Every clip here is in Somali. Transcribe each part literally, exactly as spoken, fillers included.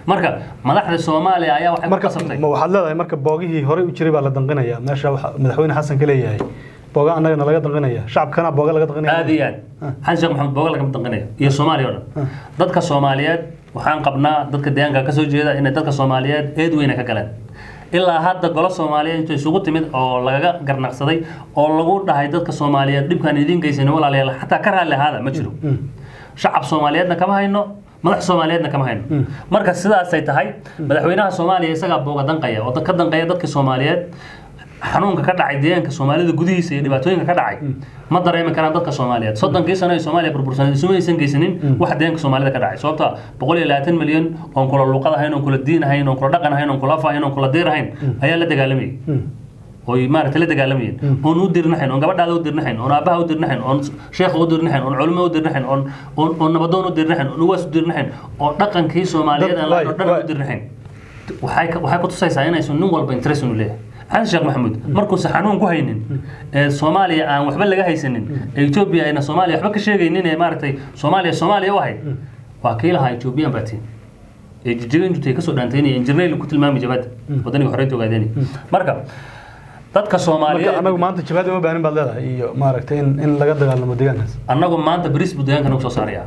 marka madaxda Soomaaliya ayaa waxay ku qasabtay ma waxaad leedahay marka boogihii hore u jiray baa la danqinaya meesha madaxweyne xasan ka leeyahay booga anaga laga danqinaya shacabkana booga laga danqinaya aad iyo aad xasan sheekh maxamed booga laga danqinaya iyo Soomaaliya oo dhan dadka Soomaaliyeed waxaan qabnaa dadka deegaanka ka soo jeeda in dadka Soomaaliyeed eed weyn ka galeen ilaa hadda golo Soomaaliyeed inta isugu timid oo laga garnaqsaday oo lagu dhahay dadka Soomaaliyeed dhibkan idin geysan walaalayaal xataa ka raali hada ma jiro shacab Soomaaliyeedna kama hayno madax Soomaaliyeedna kama hayno marka sidaas ay tahay madaxweynaha Soomaaliya isaga booga danqaya oo dadka danqaya dadka Soomaaliyeed xanuunka ka dhacay deegaanka Soomaalida gudihiisa iyo dhibaatooyinka ka dhacay ma dareemi karaan dadka Soomaaliyeed soddonkii sano ee Soomaaliya burbursan isuma aysan geysanin wax deegaanka Soomaalida ka dhacay sababta boqol iyo labaatan milyan oo kula luqad ahayn oo kula diin ahayn oo kula dhaqan ahayn oo kula faahin oo kula deer ahayn ayaa la dagaalamay oo maaragtay la dagaalameen oo u dirnaxeen oo gabadhaada u dirnaxeen oo aabaha u dirnaxeen oo sheekh u dirnaxeen oo culimo u dirnaxeen oo oo nabadoon u dirnaxeen oo ugaas u dirnaxeen oo dhaqankii Soomaaliyeed aan la dhan u dirnaxeen waxay waxay ku tusaysaa inay nin walba interest u leeyahay xasan sheekh maxamuud markuu saxanuun ku haynin ee Soomaaliya aan waxba laga haysanin ee Ethiopia ayna Soomaaliya waxba ka sheegaynin ee maaragtay Soomaaliya Soomaaliya wahay waa kiilaha Ethiopia baatiin ee jijirin intay ka soo dhaanteeyeen injineer ku tilmaamay jabad wadaniga horeeyay ogaadeen marka dadka Soomaaliyeed anagu maanta jabad uma baahan baad leedahay iyo maaragtay in in laga dagaalamo deegaankaas anagu maanta bariis budeegaanka nagu soo saaraya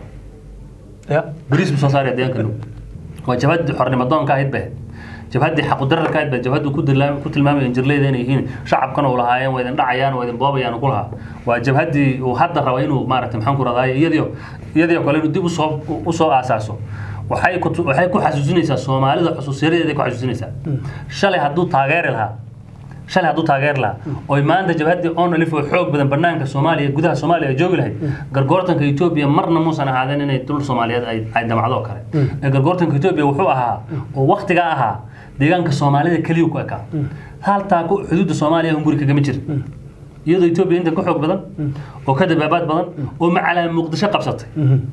ya bariis soo saaraya deegaanka waa jabad xornimo doonka ahayd baa jabhadii xaq u darar ka baa jabhadu ku dilaa ku tilmaamay injineerada inay yihiin shacabkana uu lahaayeen way dhacayaan way boobayaan ku lahaa waa jabhadii uu hadda rabo inuu maaragtay maxaan ku raadaay iyadoo iyadoo kale inuu dib u soo u soo aasaaso waxay ku waxay ku xasuusinaysaa Soomaalida xusuusiyadeeda ku xasuusinaysaa shalay haduu taageeri lahaa shalay haduu taageeri lahaa oo maanta jabhadii on alif oo xoog badan banaanka Soomaaliya gudaha Soomaaliya joogi lahayd gargoortanka Ethiopia marna muusan ahaadeen inay dul Soomaaliyeed ay ay damacdo kale gargoortanka Ethiopia wuxuu ahaa oo waqtiga ahaa deegaanka Soomaalida kaliya ku eka halta ku xuduudda Soomaaliya hunguri kaga ma jir iyadoo Ethiopia inta ku xoog badan oo ka dabaabad badan oo macala Muqdisho qabsatay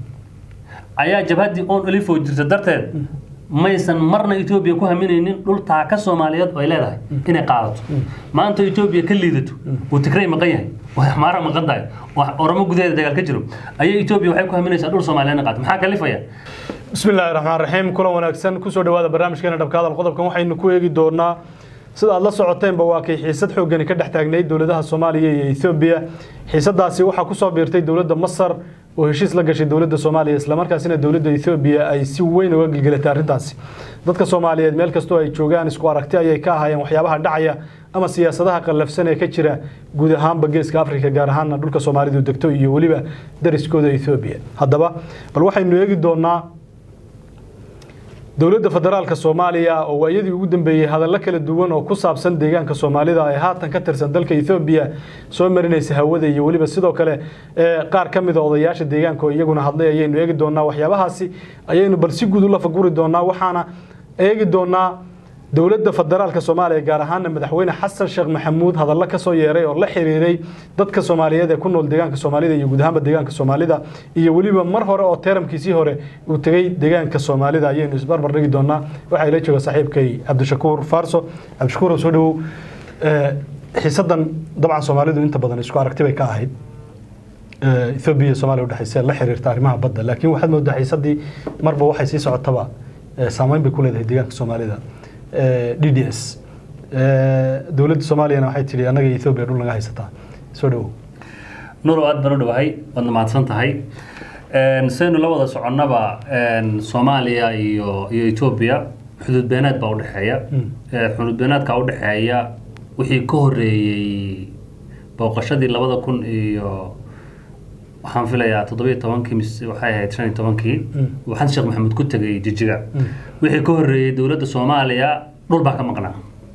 ayaa jabhadii on alif oo jirta darteed maysan marna Ethiopia ku haminaynin dhul taaka Soomaaliyeed oo ay leedahay inay qaadato maanta Ethiopia ka liidato oo Tigray maqan yahay wax maara maqan tahay wax oramo gudaheeda dagaal ka jiro ayay Ethiopia waxay ku haminaysaa dhul Soomaaliyeed qaad maxaa kalifaya بسم الله الرحمن الرحيم كل وناكسن كسر دواء برنامج كنا دبكة هذا القطب كم حين نكوي جدورنا سيد الله سعوتين بواقي حسد حقني كده احتاجنا دولتها الصومالية إثيوبيا حسد داسي وح كسر بيرتي دولة مصر وهشيس لقش دولة الصومالية إسلامر كاسين دولة إثيوبيا أي سوين وجل جلتار داسي ضد الصومالية ملك استوى يشوجان سكواركتيا يكاها يوم حيابها دعية أما سياستها قلف سنة كتيرة جودهام بجلس كأفريقيا جارهان دولة الصومالية والدكتور يوليبا درس كود إثيوبيا هذا بقى بالواحد إنه يجد دورنا دولة فدرالك الصومالية oo ayadii ugu dambeeyay hadallo kala duwan oo ku saabsan deegaanka Soomaalida ay haatan ka tirsan dalka Ethiopia soo marinaysa hawada iyo waliba sidoo kale ee qaar kamid ah odayaasha deegaanka oo iyaguna hadlay ayaynu eegi doonaa waxyaabahaasi ayaynu bal si guud u la faguri doonaa waxaana eegi doonaa dowladda federaalka Soomaaliya gaar ahaan madaxweyne Xasan Sheekh Maxamuud hadallo ka soo yeeray oo la xiriiray dadka Soomaaliyeed ee ku nool deegaanka Soomaalida iyo guud ahaan deegaanka Soomaalida iyo waliba mar hore oo teeramkiisii hore uu tagay deegaanka Soomaalida ayaynu isbarbar dhigi doonaa waxa ila jooga saaxiibkay Cabdishakuur Farso Cabdishakuur soo dhaw ee xiisadan dabcan Soomaalidu inta badan isku aragtay ka ahayd ee Ethiopia Soomaaliya u dhaxaysa la xiriirta arrimaha badda laakiin waxaad moodaa xiisadii marba waxay sii socotaba saameyn bay ku leedahay deegaanka Soomaalida D D S dawladda Soomaaliya waxay tiri anaga Ethiopia dhul laga haysataa soo dhaw nuro aad baro dhawahay wad maadsan tahay een saynu la wada soconaba een Soomaaliya iyo iyo Ethiopia xuduud beenaad baa u dhaxeeya ee xuduud beenaadka u dhaxeeya wixii ka horeeyay booqashadii labada kun iyo waxaan filayaa toddoba iyo tobankii waxay ahayd shan iyo tobankii waxaan Sheekh Maxamed ku tagay Jijiga wixii ka horeeyay dawladda Soomaaliya dhul baa ka maqnaa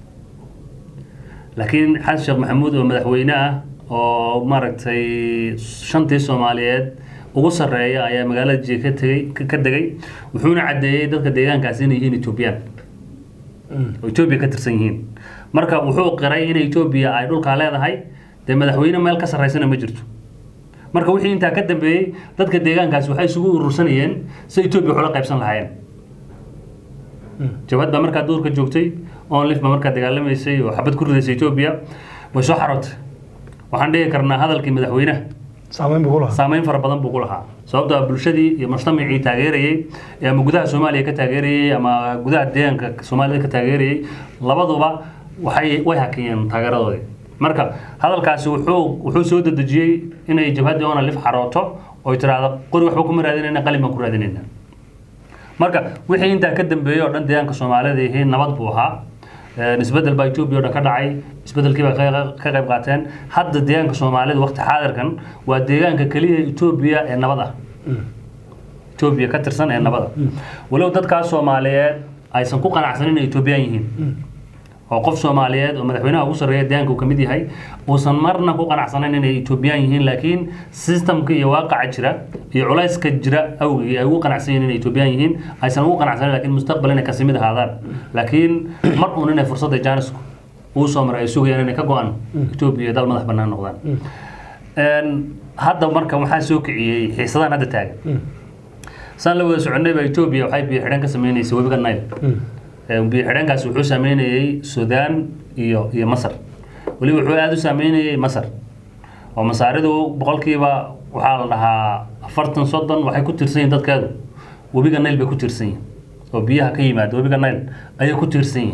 laakiin Xasan Sheekh Maxamuud oo madaxweyne ah oo maaragtay shantii Soomaaliyeed ugu sareeya ayaa magaalada Jijiga ka tagay ka dagay wuxuuna cadeeyay dadka deegaankaas inay yihiin Ethiopian oo Ethiopia ka tirsan yihiin marka wuxuu qiray in Ethiopia ay dhulka leedahay de madaxweyne meel ka sareysana ma jirto marka wixii inta ka dambeeyay dadka deegaankaas waxay isugu urursanayeen si Ethiopia xula qaybsan lahaayeen jabhadda marka duurka joogtay oo lif marka dagaalameysay oo xabad ku ridaysay Ethiopia way soo xarotay waxaan dhigi karnaa hadalkii madaxweynaha سامين بقولها سامين فربضان بقولها سواء بالشدي مجتمعي تاجري يا مجدها سوماليا كتاجري أما مجدها الدين كسوماليا كتاجري لبضوا وحي ويهكين تاجروا مركب هذا الكاس وحو وحو سود الدجي إن الجبهات دي أنا اللي في حراته ويترى هذا قري وحكم رادين إن قليل ما كل رادين مركب وحين أنت أقدم بيو عند ديان كسوماليا دي هي نبض بوها نسبة البيتوب يورا كدعي نسبة الكيبا كغيب قاتين حد ديان كسوماليا وقت حاضر كان وديان ككلية إثيوبيا النبضة إثيوبيا كتر سنة النبضة ولو دتك سوماليات أي سنكوك أنا عسنين إثيوبيين وقف سوماليات ومدحوينها أبو سرية ديان كوكمدي هاي وسنمرنا كوك أنا عسنين إثيوبيين لكن سيستم كي واقع جرا يعلايس كجرا أو يوقع أنا عسنين إثيوبيين أي سنوقع أنا عسنين لكن مستقبلنا كسميد هذا لكن مرقوننا فرصة جانسكو وصوم رئيسوه يعني كجوان إثيوبيا دال مدح بنان نقدان هذا مركب محاسوك حصان هذا تاج سان لو سعودنا بإثيوبيا وحي بيحرنك سميني سوي بقى النايل بيحرنك سوحو سميني السودان يا يا مصر ولي وحو هذا سميني مصر ومصارده بقول كيبا وحال لها فرتن صدًا وحي كتير سين دت كذا وبيجا النايل بكتير سين وبيها كيمات وبيجا النايل أيه كتير سين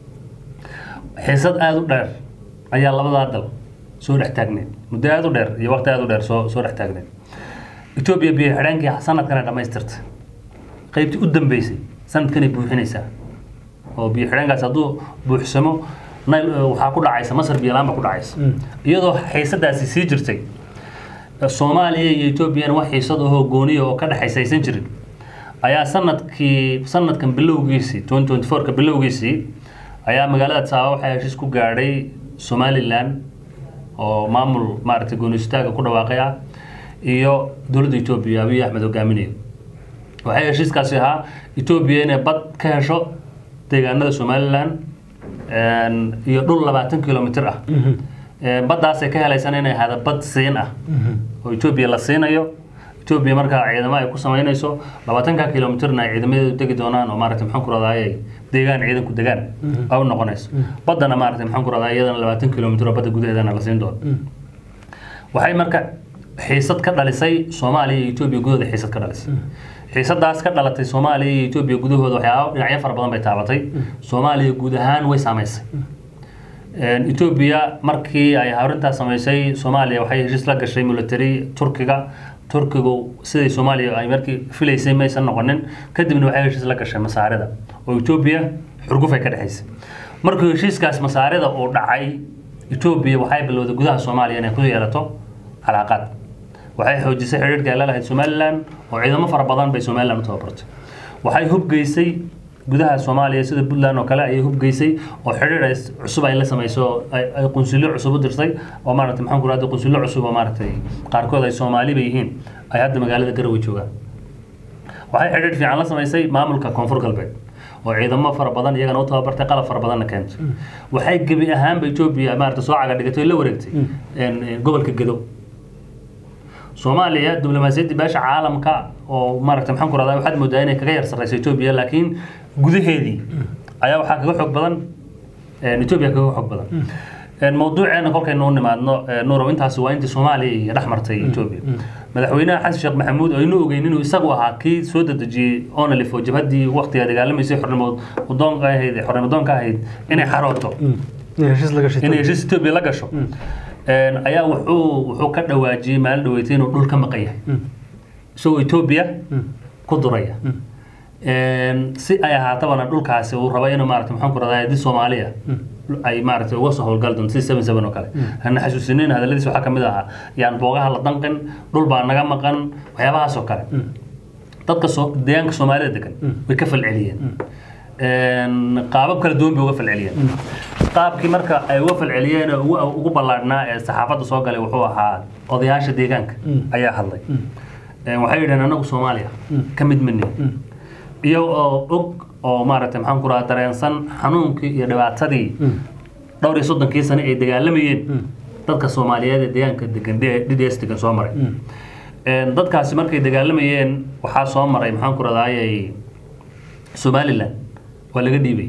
حصاد هذا دار أيه الله بدأ soo dhex taagneed muddo aad u dheer iyo waqti aad u dheer soo soo dhex taagneed Ethiopia biyo xireenkii sanadkan dhamaystirtay qaybtii u dambeysay sanadkan ay buuxinaysaa oo biyo xireenkaas hadduu buuxsamo waxaa ku dhacaysa Masar biyo la'aan ku dhacaysa iyadoo xiisadaasi sii jirtay Soomaaliya iyo Ethiopia wax xiisad oo gooniyo oo ka dhaxaysaysan jirin ayaa sanadkii sanadkan bilowgiisii twenty twenty-four ka bilowgiisii ayaa magaalada Saawa waxay heshiis ku gaadhay Somaliland oo maamul maartay goonistaga ku dhawaaqay ah iyo dawladda Ethiopia Abiy Ahmed hogaaminay waxay heshiiskaasi ahaa Ethiopia inay bad ka hesho deegaanada Somaliland iyo dhul labaatan kiiloomitir ah baddaas ay ka helaysan inay hada bad siin ah oo Ethiopia la siinayo Ethiopia marka ciidamada ay ku sameynayso labaatan kiiloomitirna ay ciidamadu tagi doonaan oo maartay maxaan ku raadayay deegaan ciidan ku deegaan aw noqonayso badana maartay maxaan ku raadayay iyadana labaatan kiiloomitir oo badda gudaheedana la siin doono waxay marka xiisad ka dhalisay Soomaaliya iyo Ethiopia gudaheeda xiisad ka dhalisay xiisadaas ka dhalatay Soomaaliya iyo Ethiopia gudahooda waxyaabo dhinacyo fara badan bay taabatay Soomaaliya guud ahaan way saameysay Ethiopia markii ay hawrintaas sameysay Soomaaliya waxay heshiis la gashay military Turkiga Turkigu sidii Soomaaliya ay markii filaysay ma aysan noqonin kadibna waxay heshiis la gashay Masaarida oo Ethiopia xurguf ay ka dhaxaysay markii heshiiskaas Masaarida oo dhacay Ethiopia waxay bilowday gudaha Soomaaliya inay ku yeelato علاقات waxay xoojisay xiriirka ay la lahayd Somaliland oo ciidamo fara badan bay Somaliland u tababartay waxay hub geysay gudaha Soomaaliya sida Puntland oo kale ay hub geysay oo xiriir cusub ay la sameeyso ay qunsulyo cusub u dirsay oo maartay maxaan ku raadin qunsulyo cusub oo maartay qaarkood ay Soomaali bay yihiin ay hadda magaalada Garowe joogaan waxay xiriir fiican la sameysay maamulka Koonfur Galbeed oo ciidamo fara badan iyagana u tababartay qalab fara badan keentay waxay gabi ahaan bay Ethiopia maartay soo caga dhigatay la wareegtay in gobolka Gedo Soomaaliya diblomaasiyadda baasha caalamka oo maaragtay maxaan ku raadayay waxaad moodaa inay kaga yar sarreysay Ethiopia laakiin gudaheedii ayaa waxa kaga xog badan Ethiopia kaga xog badan een mowduuceena kolkaynu nimaadno nuuro intaas waa intii Soomaaliya dhaxmartay Ethiopia madaxweynaha Xasan Sheekh Maxamuud oo inuu ogeyn inuu isagu ahaa kii soo dadajiyay oona lifo jabhadii waqtiga dagaalamaysay xornimada wadoonka ahayd xornimada ka ahayd inay xarooto inay heshiis Ethiopia la gasho ayaa wuxuu wuxuu ka dhawaajiyay maal dhaweeyay inuu dhul ka maqan yahay soo Ethiopia ku duraya een si ay ahaataba dhulkaasi uu rabo inuu maartay maxaan ku raadayay Soomaaliya ay maartay uga soo howlgal doon seven seven oo kale hana xasuusineen hadaladiis waxa kamid ah yaan boogaha la danqan dhul baa naga maqan waxyaabahaas oo kale dadka soo deegaanka Soomaalida degan way ka falceliyeen een qaabab kala duwan bay uga falceliyeen qaabkii marka ay uga falceliyeen oo ugu ballaadnaa ee saxaafadda soo galay wuxuu ahaa odayaasha deegaanka ayaa hadlay een waxay yiraahdeen anagu Soomaaliya ka mid minni iyo og oo maartay maxaan ku raad dareensan xanuunkii iyo dhibaatadii dhowr iyo soddon sano ay dagaalamayeen dadka Soomaaliyeed ee deegaanka degan D D S degan soo maray een dadkaasi markay dagaalamayeen waxa soo maray maxaan ku raadayay Somaliland waa laga dhiibay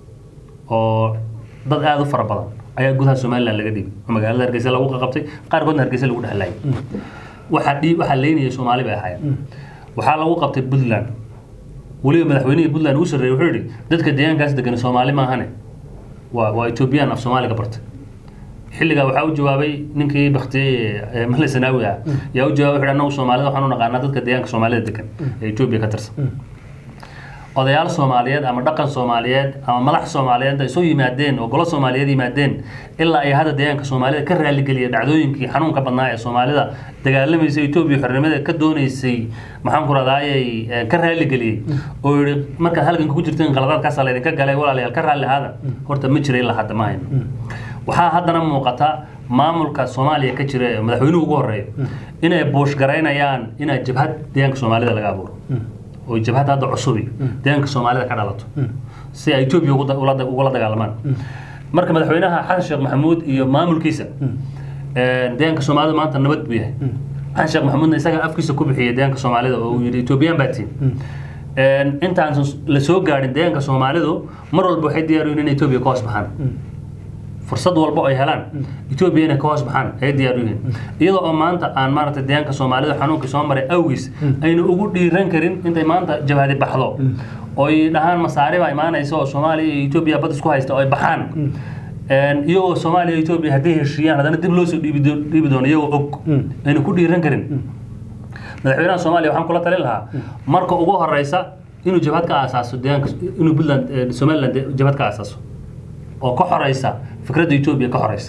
oo dad aad u fara badan ayaa gudaha Somaliland laga dhiibay magaalada Hargeysa lagu qabtay qaar koodna Hargeysa lagu dhaxlay waxa dhib waxa leeynaya Soomaali bay ahaayeen waxa lagu qabtay Puntland waliba madaxweynaha Puntland uu sareeyay wuxuu yiri dadka deegaankaas degan Soomaali ma ahane waa waa Ethiopian af Soomaaliga bartay xilliga waxa uu jawaabay ninkii baqtay Male Sanaawi ah yaa uu jawaabay xidhana Soomaalida waxaan u naqaanaa dadka deegaanka Soomaalida degan ee Ethiopia ka tirsan odayaal Soomaaliyeed ama dhaqan Soomaaliyeed ama madax Soomaaliyeed ay soo yimaadeen oo golo Soomaaliyeed yimaadeen ilaa ay hada deegaanka Soomaalida ka raali galiyay dhacdooyinkii xanuunka badnaa ee Soomaalida dagaalamaysa Ethiopia xornimada ka doonaysay maxaan ku raadayay ka raali galiyay oo marka halkan ku jirteen qaladaadkaas la idinka galay walaalayaal ka raali hada horta ma jiray ilaa hadda ma hayno waxa haddana muuqata maamulka Soomaaliya ka jira madaxweynuhu ugu horeeyay inay boosh gareynayaan inay jabhad deegaanka Soomaalida laga abuuro oo jabhad hadda cusub deegaanka Soomaalida ka dhalato si ay Ethiopia ugu ugu dagaalmaan marka madaxweynaha Xasan Sheekh Maxamuud iyo maamulkiisa ee deegaanka Soomaalida maanta nabad buu yahay Xasan Sheekh Maxamuud isaga afkiisa ku bixiyay deegaanka Soomaalida oo uu yiri Ethiopian baatiin ee intaan la soo gaarin deegaanka Soomaalidu mar walba waxay diyaar u yihiin in Ethiopia ka hoos baxaan fursad walba ay helaan Ethiopia inay ka hoos baxaan ay diyaar u yihiin iyadoo oo maanta aan maaragtay deegaanka Soomaalida xanuunka soo maray awgiis ayna ugu dhiiran karin intay maanta jabhadi baxdo oo ay dhahaan masaariib ay imaanayso oo Soomaaliya iyo Ethiopia bad isku haysta oo ay baxaan een iyagoo Soomaaliya iyo Ethiopia hadii heshiiyaan hadana dib loo soo dhiibi doono iyagoo og ayna ku dhiiran karin madaxweynaha Soomaaliya waxaan kula talin lahaa marka ugu horeysa inuu jabhad ka aasaaso deegaanka inuu Puntland Somaliland jabhad ka aasaaso oo ka xoreysa fikradda Ethiopia ka xoreysa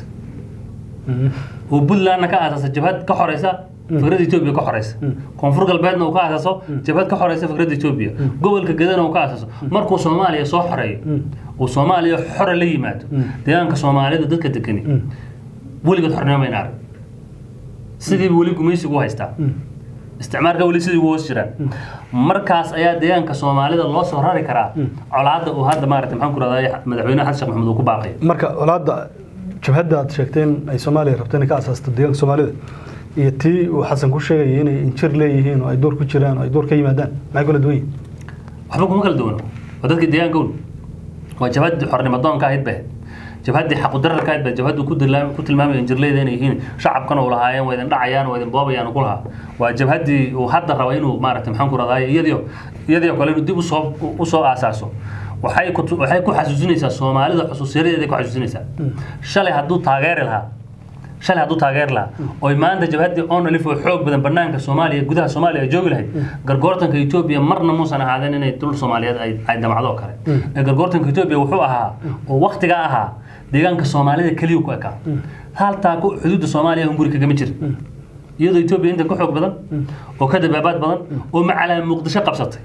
oo Puntland ka aasaaso jabhad ka xoreysa fikradda Ethiopia ka xoreysa koonfur galbeedna uu ka aasaaso jabhad ka xoreysa fikradda Ethiopia gobolka Gadan uu ka aasaaso markuu Soomaaliya soo xoreeyo oo Soomaaliya xor la yimaado deegaanka Soomaalida dadka degan waligood xornimo ma inaan sidii wali gumaysigu haystaa isticmaalka wali sidii ugu hoos jiraan markaas ayaa deegaanka Soomaalida loo soo rari karaa colaadda oo hadda maaragtay maxaan ku raadayay madaxweynaha Xasan Sheekh Maxamuud uu ku baaqay marka colaadda jabhadda aad sheegteen ay Soomaaliya rabteen ka aasaasto deegaanka Soomaalida iyo tii uu Xasan ku sheegay inay injir leeyihiin oo ay door ku jiraan oo ay door ka yimaadaan maxay kala duwan waxba kuma kala duwan dadka deegaanka waa jabhadda xornimo doonka ahayd baa jabhadii xaq u dararka ahayd baa jabhaddu ku dilaam ku tilmaamay injirleeda inay yihiin shacabkana oo lahaayeen way dhacayaan way boobayaan ku lahaa waa jabhadii uu hadda rabo inuu maaragtay maxaan ku raadayay iyadoo iyadoo kale inuu dib u soo u soo aasaaso waxay ku waxay ku xasuusinaysaa Soomaalida xusuusiyadeeda ku xasuusinaysaa shalay hadduu taageer lahaa shalay hadduu taageer lahaa oo maanta jabhadii on alif oo xoog badan banaanka Soomaaliya gudaha Soomaaliya joogi lahayd gargoortanka Ethiopia marna muusan ahaadeen inay dul Soomaaliyeed ay ay damacdo kale gargoortanka Ethiopia wuxuu ahaa oo waqtiga ahaa deegaanka Soomaalida kaliya ku eka halta ku xuduudda Soomaaliya hunguri kaga ma jirin iyadoo Ethiopia inta ku xoog badan oo ka dabaabad badan oo macala Muqdisho qabsatay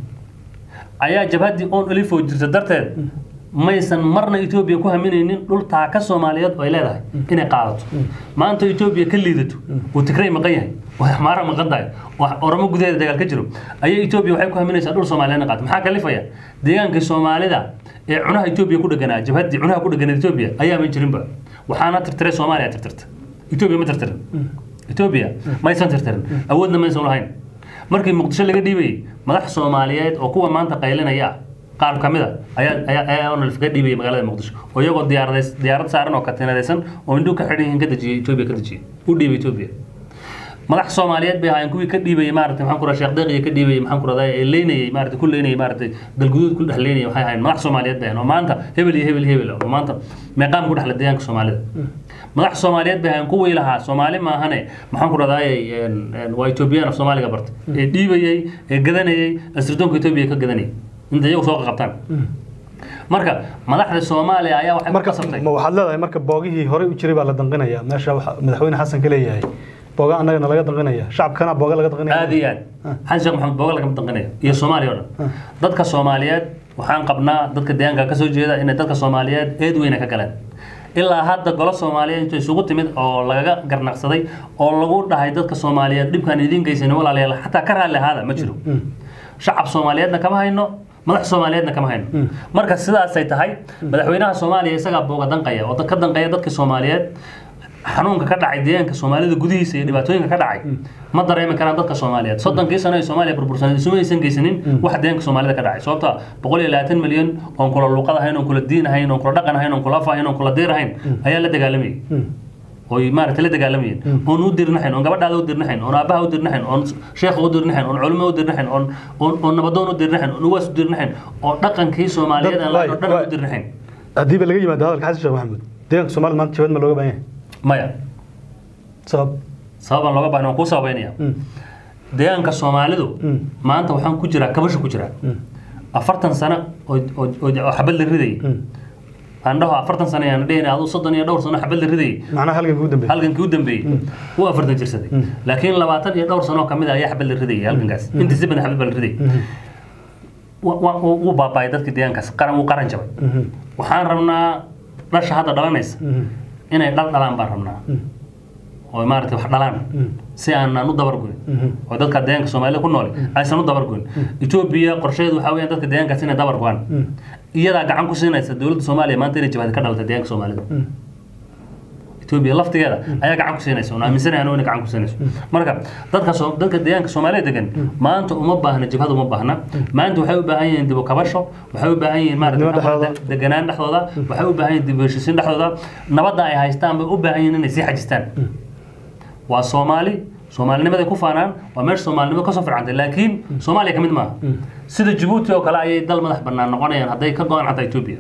ayaa jabhadii on alif oo jirta darteed maysan marna Ethiopia ku haminaynin dhul taa ka Soomaaliyeed oo ay leedahay inay qaadato maanta Ethiopia ka liidato oo Tigray maqan yahay oo xamaara maqan tahay oo Oromo gudaheeda dagaal ka jiro ayay Ethiopia waxay ku haminaysaa dhul Soomaaliyeed qaad maxaa kalifaya deegaanka Soomaalida ee cunaha Ethiopia ku dhaganaa jabhadii cunaha ku dhaganaa Ethiopia ayaa ma jirin ba waxaana tirtiray Soomaaliya tirtirta Ethiopia ma tirtirin Ethiopia ma aysan tirtirin awoodna ma aysan lahayn markii Muqdisho laga dhiibay madax Soomaaliyeed oo kuwa maanta qaylinaya qaar kamida ayaa ayaa on alif ka dhiibay magaalada Muqdisho oo iyagoo diyaarad diyaarad saaran oo ka tinadaysan oo indhu ka xidhan ka dajiyay Ethiopia ka dajiyay u dhiibay Ethiopia madax Soomaaliyeed bay ahaayeen kuwii ka dhiibay maaragtay maxaan ku raashay Sheekh Deeqiye ka dhiibay maxaan ku raday ee leynayay maaragtay ku leynayay maaragtay dalguduud ku dhaxleynayay waxay ahaayeen madax Soomaaliyeed bay oo maanta hebel iyo hebel hebel oo maanta meeqaam ku dhaxla deegaanka Soomaalida madax Soomaaliyeed bay ahaayeen kuwii lahaa Soomaali ma ahane maxaan ku raday een waa Ethiopian af Soomaaliga bartay ee dhiibayay ee gadanayay asirdoonka Ethiopia ka gadanayay inta iyagu soo qabtaan marka madaxda Soomaaliya ayaa waxay marka ma waxaad leedahay marka boogihii hore u jiray baa la danqinaya meesha madaxweyne Xasan ka leeyahay booga anagana laga danqinaya shacabkana booga laga danqinaya aad iyo aad Xasan Sheekh Maxamuud booga laga danqinaya iyo Soomaaliya oo dhan dadka Soomaaliyeed waxaan qabnaa dadka deegaanka ka soo jeeda in dadka Soomaaliyeed eed weyn ka galeen ilaa hadda golo Soomaaliyeed inta isugu timid oo laga garnaqsaday oo lagu dhahay dadka Soomaaliyeed dhibkan idin geysan walaalayaal xataa ka raali hada ma jiro shacab Soomaaliyeedna kama hayno madax Soomaaliyeedna kama hayno marka sidaas ay tahay madaxweynaha Soomaaliya isaga booga danqaya oo ka danqaya dadka Soomaaliyeed xanuunka ka dhacay deegaanka Soomaalida gudihiisa iyo dhibaatooyinka ka dhacay ma dareemi karaan dadka Soomaaliyeed soddonkii sano ee Soomaaliya burbursan sumaysan geysanin wax deegaanka Soomaalida ka dhacay sababta boqol iyo labaatan milyan oo kula luqad ahayn oo kula diin ahayn oo kula dhaqan ahayn oo kula faahin oo kula diir ahayn ayaa la dagaalamay oo maaragtay la dagaalameen oo nu dirnaxeen oo gabadhaada u dirnaxeen oo aabaha u dirnaxeen oo sheekh u dirnaxeen oo culimo u dirnaxeen oo oo nabadoon u dirnaxeen oo waas u dirnaxeen oo dhaqankii Soomaaliyeed aan la dhan u dirnaxeen hadii ba laga yimaado hadalka Xasan Sheekh Maxamuud deegaanka Soomaaliya maanta jabad ma looga baahan yahay maya sabab sabab looga baahan ku sabaynaya deegaanka Soomaalidu maanta waxaan ku jiraa kabasho ku jiraa afartan sano oo oo xabad la riday عندها أفرتن سنة يعني دين هذا صدق يدور سنة حبل الردي معناها هلقن كودن بي هلقن كودن بي هو أفرتن جرسدي لكن لما تن يدور سنة كم إذا يحبل الردي هلقن قاس أنت زبنا حبل الردي و و و بابا يدك ديان قاس قرن وقرن جبل وحان رمنا رش هذا دلانيس إنه دل دلان برمنا ومارته دلان سيان ندبر قول ودك ديان كسومالي كنولي عايز ندبر قول إثيوبيا قرشيد وحاوي دك ديان كسينة دبر قوان iyada gacan ku siinaysa dawladda Soomaaliya maanta inay jabhad ka dhalata deegaanka Soomaalida Itoobiya laftigeeda ayaa gacan ku siinaysa oo aaminsan yahay inay gacan ku siinayso marka dadka soo dadka deegaanka Soomaaliya degan maanta uma baahna jabhad uma baahna maanta waxay u baahan yihiin dib u kabasho waxay u baahan yihiin maaragtay deganaan dhaxdooda waxay u baahan yihiin dib u heshiisiin dhaxdooda nabadda ay haystaan bay u baahan yihiin inay sii xajistaan waa Soomaali Soomaalinimada ku faanaan waa meesha Soomaalinimada ka soo fircantay laakiin Soomaaliya kamid ma sida Djibouti oo kale ay dal madax banaan noqonayaan haday ka go'an xataa Itoobiya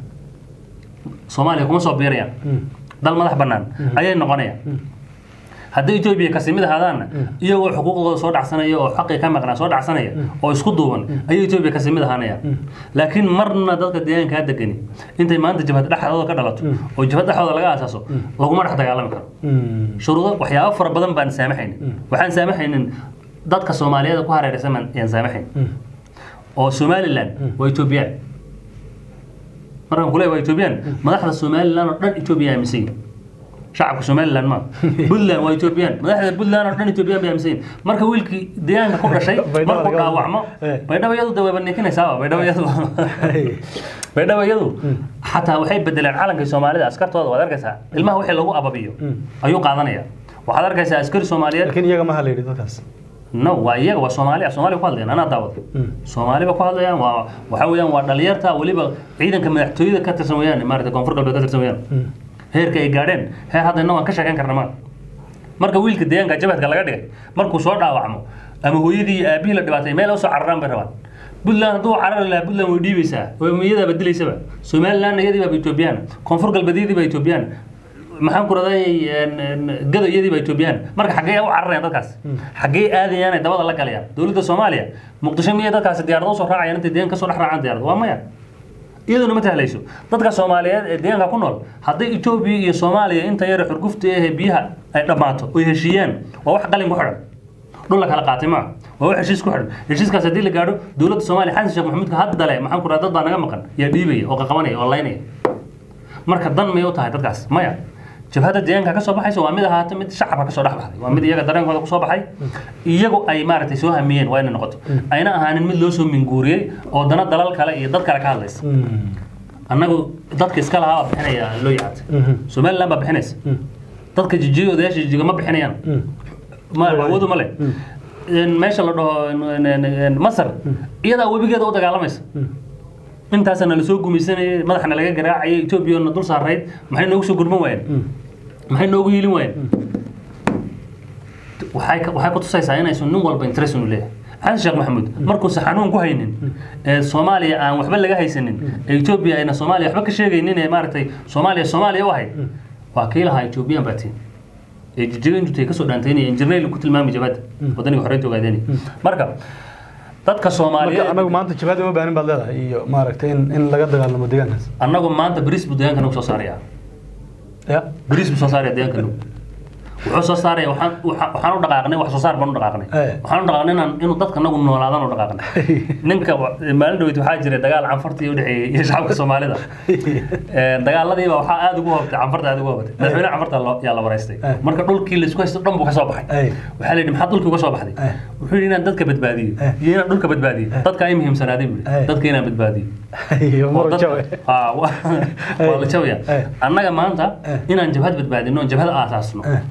Soomaaliya kuma soo biirayaan dal madax banaan ayay noqonayaan haday Itoobiya ka simid ahaadaan iyagoo xuquuqdooda soo dhacsanaya oo xaqi ka maqnaa soo dhacsanaya oo isku duuban ayay Itoobiya ka simid ahaanayaan laakiin marna dadka deegaanka degani intay maanta jabhad dhaxdooda ka dhalato oo jabhad dhaxdooda laga asaaso laguma dhex dagaalami karo shuruudo waxyaabo fara badan baan saamaxayn waxaan saamaxaynin dadka Soomaaliyeed ku hareeraysan aan saamaxayn oo Somaliland waa Ethiopian markaan kulay waa Ethiopian madaxda Somaliland oo dhan Ethiopian aaminsan shacabka Somaliland ma Puntland waa Ethiopian madaxda Puntland oo dhan Ethiopian bay aaminsan marka wiilkii deegaanka ku dhashay markuu dhaawacmo baydhawayadu dawaba neekinaysaa baydhawayadu baydhawayadu xataa waxay bedelaan calanka Soomaalida askartooda wada arkaysaa ilmaha wixii lagu ababiyo ayuu qaadanaya waxaad arkaysaa askari Soomaaliyeed laakiin iyaga ma haleeyay dadkaas no waa iyaga waa Soomaaliya Soomaaliya ku hadlayaan ana daawad Soomaaliya ku hadlayaan waa waxa weeyaan waa dhalinyarta waliba ciidanka madaxtooyada ka tirsan weeyaan maarta koonfur galbeed ka tirsan weeyaan heerka ay gaadheen heer hadda inoo ka shaqeyn karnaa marka wiilka deegaanka jabhadka laga dhigay markuu soo dhaawacmo ama hooyadii aabihii la dhibaatay meel oo soo cararaan bay rabaan Puntland haduu carar la Puntland way dhiibaysaa way miyada bedelaysaba Somaliland iyadii baa Ethiopian koonfur galbeedii baa Ethiopian maxaan ku raday gado iyadii baa Ethiopian marka xagee u cararayaan dadkaas xagee aadayaan ay dabada la galayaan dawladda Soomaaliya Muqdisho miyada dadkaas diyaarado soo raacayaan inta deegaanka soo dhaxraacaan diyaarado waa maya iyaduna ma tahlayso dadka Soomaaliyeed ee deegaanka ku nool haday Itoobiya iyo Soomaaliya inta yar xurgufta ee biyaha ay dhamaato oo heshiiyaan waa wax qalin ku xiran dhul la kala qaatay ma waa wax heshiis ku xiran heshiiskaas hadii la gaaro dawladda Soomaaliya Xasan Sheekh Maxamuud ka hadda dalay maxaan ku raday dad baa naga maqan yaa dhiibay oo qabanay oo laynay marka dan ma u tahay dadkaas maya jabhada deegaanka ka soo baxayso waa mid ahaato mid shacabka ka soo dhaxbaxay waa mid iyaga dareenkooda ku soo baxay iyagu ay maaragtay soo hamiyeen waa inay noqoto ayna ahaanin mid loo soo minguuriyay oo dana dalal kale iyo dad kale ka hadlaysa annagu dadka iska lahaa bixinaya loo yaacay Somaliland baa bixinaysa dadka jijiyooda jijiga ma bixinayaan ma awoodu ma leh in meesha la dhaho Masar iyada webigeeda u dagaalamaysa intaasna la soo gumaysanay madaxna laga garaacay Itoobiya oo dul saareed maxay noogu soo gurman waayeen maxay noogu yeelin waayeen waxay waxay ku tusaysaa inay soo nin walba interest u leeyahay Xasan Sheekh Maxamuud markuu saxanuun ku haynin ee Soomaaliya aan waxba laga haysanin ee Itoobiya ayna Soomaaliya waxba ka sheegaynin ee maartay Soomaaliya Soomaaliya wahay waa kiilaha Itoobiyan baatiin ee jijigan intay ka soo dhaantaynay injineer ku tilmaamay jabad wadaniga xoreeyay ogaadeen marka dadka Soomaaliyeed anagu maanta jabhada ma baahin baad leedahay iyo maaragtay in in laga dagaalamo deegaankaas anagu maanta bariis buu deegaanka nagu soo saaraya ya bariis buu soo saaraya deegaanka wuxuu soo saaray waxaan waxaan u dhaqaaqnay wax soo saar baan u dhaqaaqnay waxaan u dhaqaaqnay inuu dadka nagu noolaadaan u dhaqaaqnay ninka maalin dhaweyt waxaa jiray dagaal canfartii u dhaxeeyay iyo shacabka Soomaalida ee dagaaladii waxa aad ugu hobtay canfarta aad ugu hobtay madaxweynaha canfarta yaa la wareystay marka dhulkii la isku haysto dhan buu ka soo baxay waxa la yidhi maxaa dhulkii uga soo baxday wuxuu yidhi inaan dadka badbaadiyo iyo inaan dhulka badbaadiyo dadka ay muhiimsanaaday buu dadka inaan badbaadiyo aa waa la jawaya annaga maanta inaan jabhad badbaadino jabhad aasaasno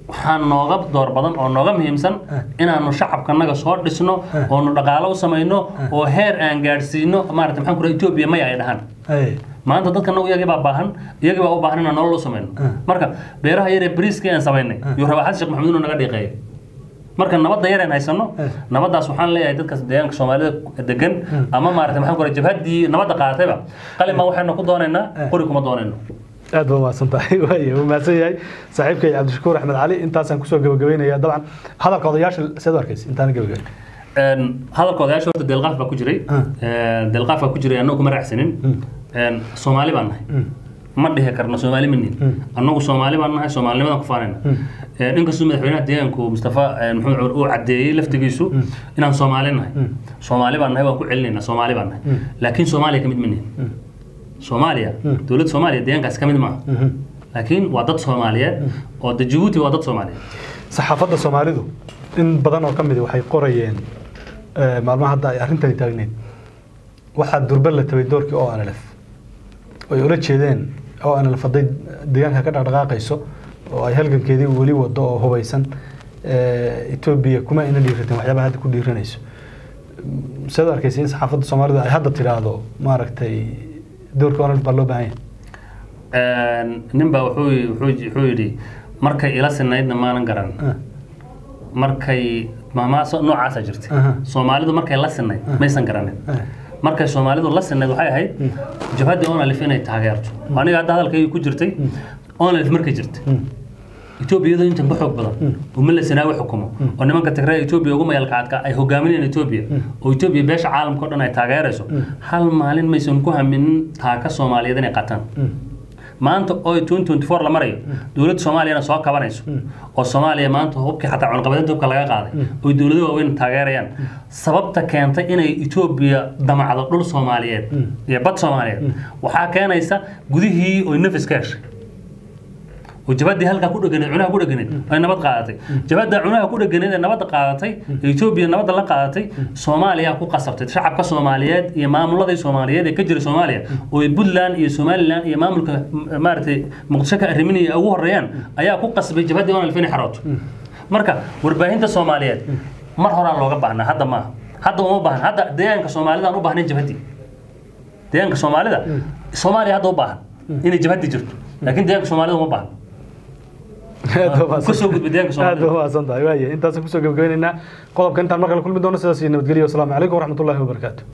waxaan nooga door badan oo nooga muhiimsan inaanu shacabkanaga soo dhisno oo nu dhaqaale u sameeyno oo heer aan gaarsiino maaragtay maxaan ku rahay Ethiopia ma ay dhahan maanta dadkana iyagii baa baahan iyagii baa u baahan inaan nolol u sameeyno marka beeraha yar ee bariiska aan sameeynay iyo raba xad Sheekh Maxamuud naga dhiqay marka nabadda yar aan haysano nabadaas waxaan leeyahay dadka deegaanka Soomaalida degan ama maaragtay maxaan ku rahay jabhadii nabadda qaatayba qalin ma waxaanu ku doonaynaa qori kuma doonayno aad baa maasantahay waaye uu maasan yahay saaxiibkay Cabdishakuur Axmed Cali intaasaan ku soo gabagabeynaya dabcan hadalka odayaasha sida arkaysi intaan gabagabeyn een hadalka odayaasha horta deelqaaf baa ku jiray een deelqaaf baa ku jiray annagu ma raacsanin een Soomaali baan nahay ma dhihi karno Soomaali minnin annagu Soomaali baan nahay Soomaalinimadan ku faanayna een inkastoo madaxweynaha deegaanku Mustafa Maxamed Cumar uu cadeeyay laftigiisu inaan Soomaali nahay Soomaali baan nahay waan ku celinayna Soomaali baan nahay laakiin Soomaaliya kamid minnin Soomaaliya dawladda Soomaaliya deegaankaas kamid ma laakiin waa dad Soomaaliyeed oo Djibouti waa dad Soomaaliyeed saxaafadda Soomaalidu in badan oo kamid waxay qorayeen maalmaha hadda ay arrintan taagneed waxa durbal la tabay doorkii oo aan laf oo ay ula jeedeen oo aan la faday deegaanka ka dhaqdhaqaaqayso oo ay halgankeedii wali wado oo hubaysan Ethiopia kuma ina dhiiratan waxyaabaha hadda ku dhiiranayso sida arkaysiin saxaafadda Soomaalidu ay hadda tiraahdo maaragtay doorka oo baa loo baahan yahay ninba wuxuu wuxuu wuxuu yiri markay ila sinaydna maanan garan markay maama noocaas jirtay Soomaalidu markay la sinayd maysan garanin markay Soomaalidu la sinayd waxay ahayd jabhadii oo la inay taageerto aniga hadda hadalkay ku jirtay oo la markay jirtay Ethiopia inta ka xoog badan oo meel sanaa wax xukumo oo nimanka Tigray Ethiopia ugu mayalkaadka ay hogaaminayaan Ethiopia oo Ethiopia beesha caalamka oo dhan ay taageerayso hal maalin maysan ku hamin taaka Soomaaliyeed inay qataan maanta oo twenty twenty-four la marayo dawladda Soomaaliya soo kabanayso oo Soomaaliya maanta hubkii xataa cunqabadeynta hubka laga qaaday oo dawladda waaweyn taageerayaan sababta keentay inay Ethiopia damacdo dhul Soomaaliyeed iyo bad Soomaaliyeed waxa keenaysa gudihii oo nafis ka heshay وجبادي هلكا كودا جنين عناها كودا جنين أي نبض قاعدتي جبادي عناها كودا جنين نبض قاعدتي إثيوبيا نبض لا قاعدتي صوماليا كو قصبت شعب كصوماليات إمام الله ذي صوماليات كجري صوماليا ويبلان يسوماليان إمام مارتي مقدسك الرميني أوه الريان أيا كو قصب جبادي وانا الفين حرات مركا ورباهين الصوماليات مرة هران لو قبعنا هذا ما هذا مو بهن هذا ديان كصومالي ده مو بهن جبادي ديان كصومالي ده صومالي هذا مو بهن إني جبادي جرت لكن ديان كصومالي ده مو بهن كسو قد بديان كسومالي هذا هو أصلاً وايه أنت سكسو قبلنا قلب كنت عمرك كل بدون سياسي نبتقولي والسلام عليكم ورحمة الله وبركاته